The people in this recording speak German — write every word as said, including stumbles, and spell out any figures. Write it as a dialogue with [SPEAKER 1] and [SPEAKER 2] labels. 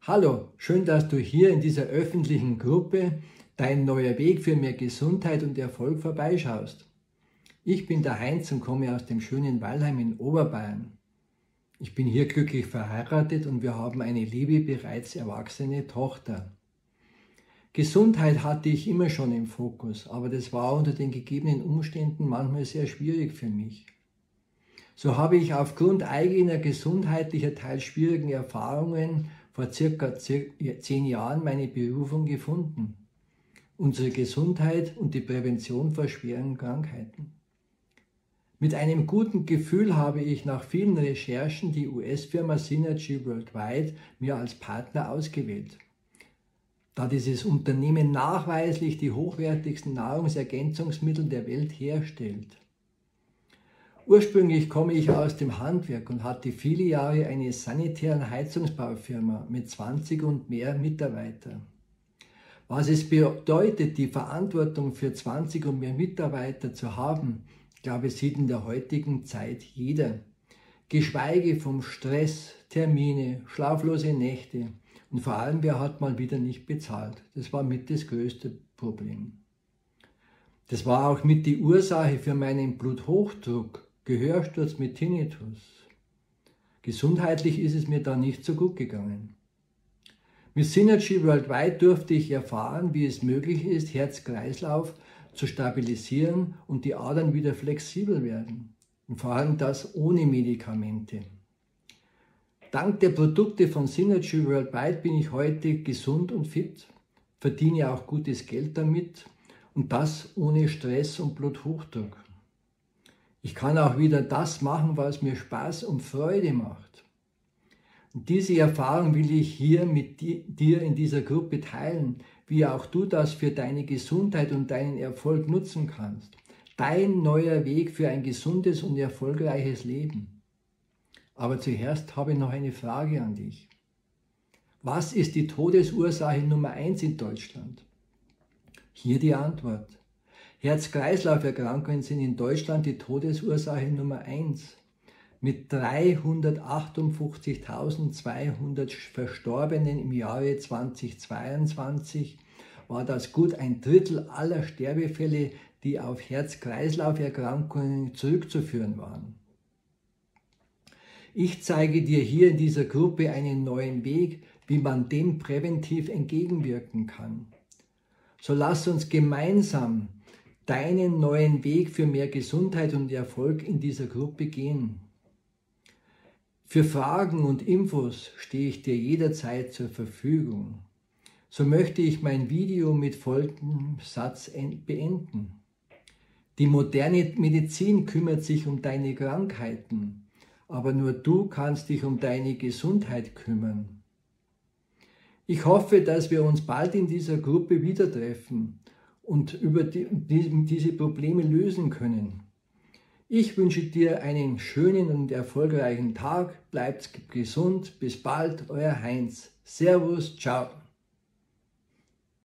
[SPEAKER 1] Hallo, schön, dass du hier in dieser öffentlichen Gruppe Dein neuer Weg für mehr Gesundheit und Erfolg vorbeischaust. Ich bin der Heinz und komme aus dem schönen Weilheim in Oberbayern. Ich bin hier glücklich verheiratet und wir haben eine liebe, bereits erwachsene Tochter. Gesundheit hatte ich immer schon im Fokus, aber das war unter den gegebenen Umständen manchmal sehr schwierig für mich. So habe ich aufgrund eigener gesundheitlicher, teils schwierigen Erfahrungen vor circa zehn Jahren meine Berufung gefunden. Unsere Gesundheit und die Prävention vor schweren Krankheiten. Mit einem guten Gefühl habe ich nach vielen Recherchen die U S-Firma Synergy Worldwide mir als Partner ausgewählt, da dieses Unternehmen nachweislich die hochwertigsten Nahrungsergänzungsmittel der Welt herstellt. Ursprünglich komme ich aus dem Handwerk und hatte viele Jahre eine sanitäre Heizungsbaufirma mit zwanzig und mehr Mitarbeitern. Was es bedeutet, die Verantwortung für zwanzig und mehr Mitarbeiter zu haben, glaube ich, sieht in der heutigen Zeit jeder. Geschweige vom Stress, Termine, schlaflose Nächte und vor allem, wer hat mal wieder nicht bezahlt. Das war mit das größte Problem. Das war auch mit die Ursache für meinen Bluthochdruck, Gehörsturz mit Tinnitus. Gesundheitlich ist es mir da nicht so gut gegangen. Mit Synergy Worldwide durfte ich erfahren, wie es möglich ist, Herz-Kreislauf zu stabilisieren und die Adern wieder flexibel werden. Und vor allem das ohne Medikamente. Dank der Produkte von Synergy Worldwide bin ich heute gesund und fit, verdiene auch gutes Geld damit und das ohne Stress und Bluthochdruck. Ich kann auch wieder das machen, was mir Spaß und Freude macht. Und diese Erfahrung will ich hier mit dir in dieser Gruppe teilen, wie auch du das für deine Gesundheit und deinen Erfolg nutzen kannst. Dein neuer Weg für ein gesundes und erfolgreiches Leben. Aber zuerst habe ich noch eine Frage an dich. Was ist die Todesursache Nummer eins in Deutschland? Hier die Antwort. Herz-Kreislauf-Erkrankungen sind in Deutschland die Todesursache Nummer eins. Mit dreihundertachtundfünfzigtausendzweihundert Verstorbenen im Jahre zweitausendzweiundzwanzig war das gut ein Drittel aller Sterbefälle, die auf Herz-Kreislauf-Erkrankungen zurückzuführen waren. Ich zeige dir hier in dieser Gruppe einen neuen Weg, wie man dem präventiv entgegenwirken kann. So lass uns gemeinsam deinen neuen Weg für mehr Gesundheit und Erfolg in dieser Gruppe gehen. Für Fragen und Infos stehe ich dir jederzeit zur Verfügung. So möchte ich mein Video mit folgendem Satz beenden. Die moderne Medizin kümmert sich um deine Krankheiten, aber nur du kannst dich um deine Gesundheit kümmern. Ich hoffe, dass wir uns bald in dieser Gruppe wieder treffen und über die, die, diese Probleme lösen können. Ich wünsche dir einen schönen und erfolgreichen Tag, bleibt gesund, bis bald, euer Heinz. Servus, ciao.